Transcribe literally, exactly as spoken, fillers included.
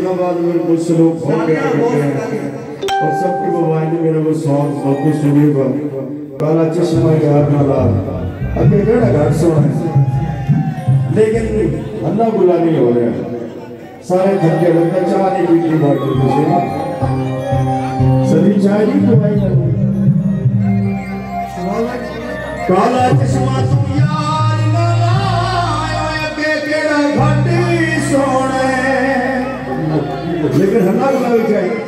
फैसलाबाद में कुछ लोग फोन करके और सबके मोबाइल में मेरा वो सॉन्ग सब कुछ सुनिएगा। काला चश्मा यार ना लाल अगे केड़ा घाट सोना है, लेकिन अल्लाह बुला नहीं हो रहा। सारे थके लगता चाह नहीं पीती बात से सभी चाय नहीं तो भाई काला चश्मा तू यार ना लाया अगे केड़ा घाट सोना, लेकिन हल्ला बुला चाहिए